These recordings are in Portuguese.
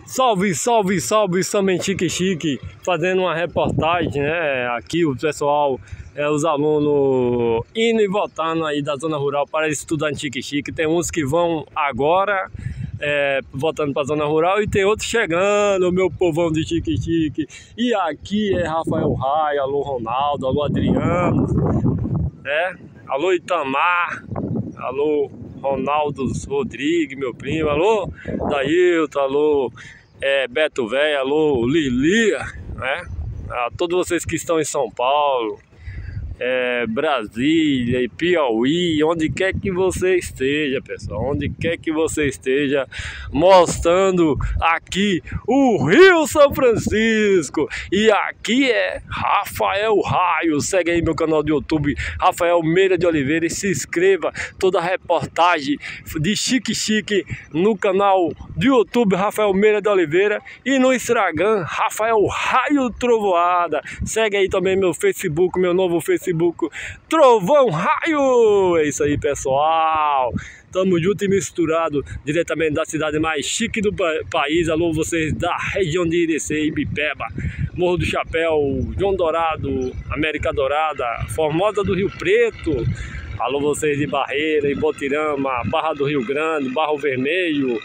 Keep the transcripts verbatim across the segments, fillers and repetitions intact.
Salve, salve, salve, somente Chique Chique, fazendo uma reportagem, né? Aqui o pessoal, é, os alunos indo e voltando aí da zona rural para estudar em Chique Chique. Tem uns que vão agora, é, voltando para a zona rural, e tem outros chegando, o meu povão de Chique Chique. E aqui é Rafael Raio, alô Ronaldo, alô Adriano, né? Alô Itamar, alô Ronaldo Rodrigues, meu primo, alô Dailton, alô é, Beto Velho, alô Lilia, né? A todos vocês que estão em São Paulo, é, Brasília e Piauí, onde quer que você esteja, pessoal, onde quer que você esteja, mostrando aqui o Rio São Francisco. E aqui é Rafael Raio. Segue aí meu canal do YouTube, Rafael Meira de Oliveira, e se inscreva. Toda a reportagem de Chique Chique no canal do YouTube Rafael Meira de Oliveira, e no Instagram Rafael Raio Trovoada. Segue aí também meu Facebook, meu novo Facebook, Facebook Trovão Raio. É isso aí, pessoal, tamo junto e misturado, diretamente da cidade mais chique do país. Alô vocês da região de Irecê, Ibipeba, Morro do Chapéu, João Dourado, América Dourada, Formosa do Rio Preto. Alô vocês de Barreira, Ibotirama, Barra do Rio Grande, Barro Vermelho,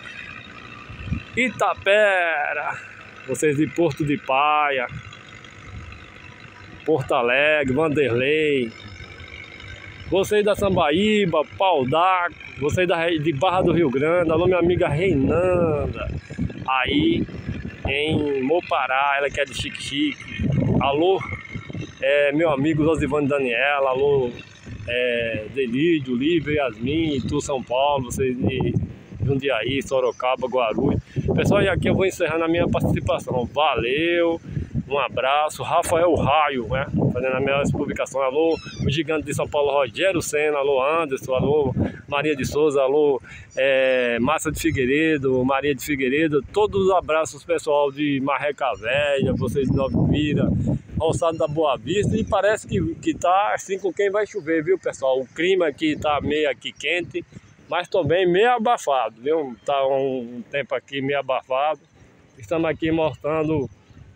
Itapera, vocês de Porto de Paia, Porto Alegre, Vanderlei, vocês da Sambaíba, Pau d'Arco, vocês da, de Barra do Rio Grande, alô minha amiga Reinanda, aí em Mopará, ela que é de Chique Chique, alô é, meu amigo Josivane Daniela, alô é, Delídio, Lívia, Yasmin, Itu, São Paulo, vocês de Jundiaí, Sorocaba, Guarulhos. Pessoal, e aqui eu vou encerrando a minha participação. Valeu! Um abraço, Rafael Raio, né? Fazendo as minhas publicações. Alô, o gigante de São Paulo, Rogério Senna, alô Anderson, alô Maria de Souza, alô é, Massa de Figueiredo, Maria de Figueiredo. Todos os abraços, pessoal de Marreca Velha, vocês de Nova Vira, Roçado da Boa Vista. E parece que, que tá assim com quem vai chover, viu, pessoal? O clima aqui tá meio aqui quente, mas também meio abafado, viu? Tá um tempo aqui meio abafado. Estamos aqui mostrando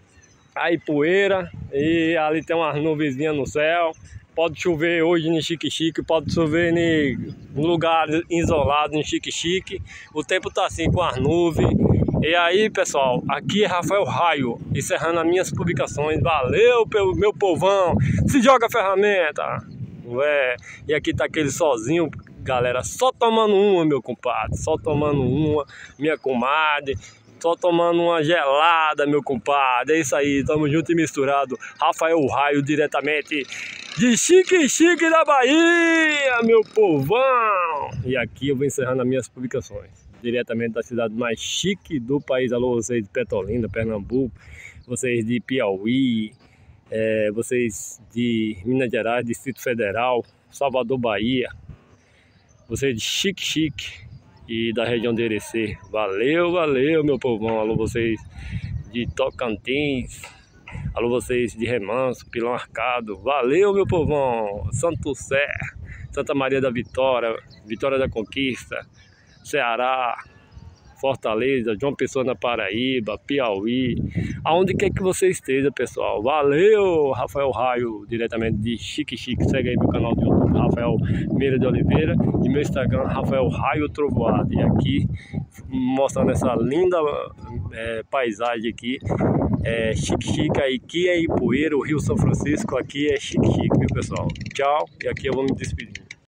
aí poeira, e ali tem umas nuvenzinhas no céu. Pode chover hoje em Chique Chique, pode chover em lugar isolado em Chique Chique. O tempo tá assim com as nuvens. E aí, pessoal, aqui é Rafael Raio, encerrando as minhas publicações. Valeu, meu povão, se joga a ferramenta. Ué. E aqui tá aquele sozinho, galera, só tomando uma, meu compadre, só tomando uma, minha comadre, só tomando uma gelada, meu compadre. É isso aí, tamo junto e misturado. Rafael Raio, diretamente de Chique Chique da Bahia, meu povão. E aqui eu vou encerrando as minhas publicações, diretamente da cidade mais chique do país. Alô vocês de Petrolina, Pernambuco, vocês de Piauí, é, vocês de Minas Gerais, Distrito Federal, Salvador, Bahia, vocês de Chique Chique e da região de Irecê. Valeu, valeu, meu povão. Alô vocês de Tocantins, alô vocês de Remanso, Pilão Arcado. Valeu, meu povão. Santo Sé, Santa Maria da Vitória, Vitória da Conquista, Ceará, Fortaleza, João Pessoa na Paraíba, Piauí, aonde quer que você esteja, pessoal. Valeu, Rafael Raio, diretamente de Chique Chique. Segue aí meu canal do YouTube, Rafael Meira de Oliveira, e meu Instagram, Rafael Raio Trovoada. E aqui, mostrando essa linda é, paisagem aqui, é, Chique Chique, aqui é Ipueira, o Rio São Francisco, aqui é Chique Chique, viu, pessoal? Tchau, e aqui eu vou me despedir.